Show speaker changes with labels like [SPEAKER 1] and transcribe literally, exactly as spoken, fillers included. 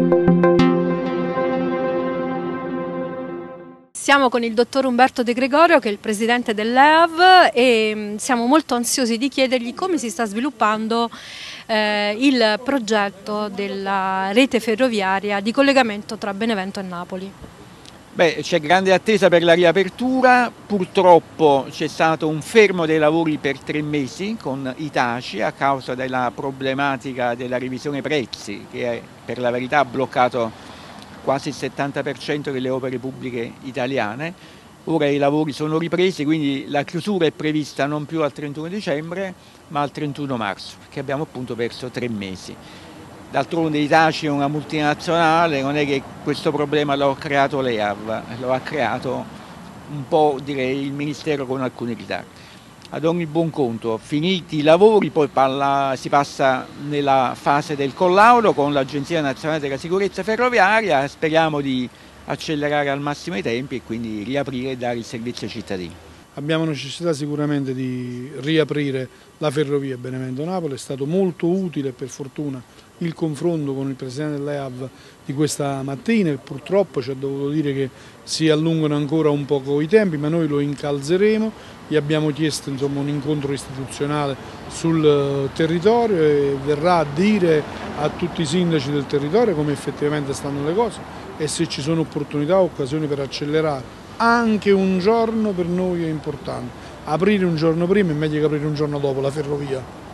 [SPEAKER 1] Siamo con il dottor Umberto De Gregorio, che è il presidente dell'E A V, e siamo molto ansiosi di chiedergli come si sta sviluppando eh, il progetto della rete ferroviaria di collegamento tra Benevento e Napoli.
[SPEAKER 2] Beh, c'è grande attesa per la riapertura, purtroppo c'è stato un fermo dei lavori per tre mesi con i TACI a causa della problematica della revisione prezzi, che per la verità ha bloccato quasi il settanta per cento delle opere pubbliche italiane. Ora i lavori sono ripresi, quindi la chiusura è prevista non più al trentuno dicembre ma al trentuno marzo, perché abbiamo appunto perso tre mesi. D'altronde i TACI è una multinazionale, non è che questo problema l'ha creato l'E A V, lo ha creato un po', direi, il Ministero con alcuni ritardi. Ad ogni buon conto, finiti i lavori, poi parla, si passa nella fase del collaudo con l'Agenzia Nazionale della Sicurezza Ferroviaria. Speriamo di accelerare al massimo i tempi e quindi riaprire e dare il servizio ai cittadini.
[SPEAKER 3] Abbiamo necessità sicuramente di riaprire la ferrovia Benevento-Napoli, è stato molto utile per fortuna il confronto con il presidente dell'E A V di questa mattina, e purtroppo ci ha dovuto dire che si allungano ancora un poco i tempi, ma noi lo incalzeremo. Gli abbiamo chiesto insomma, un incontro istituzionale sul territorio e verrà a dire a tutti i sindaci del territorio come effettivamente stanno le cose e se ci sono opportunità o occasioni per accelerare. Anche un giorno per noi è importante, aprire un giorno prima è meglio che aprire un giorno dopo la ferrovia.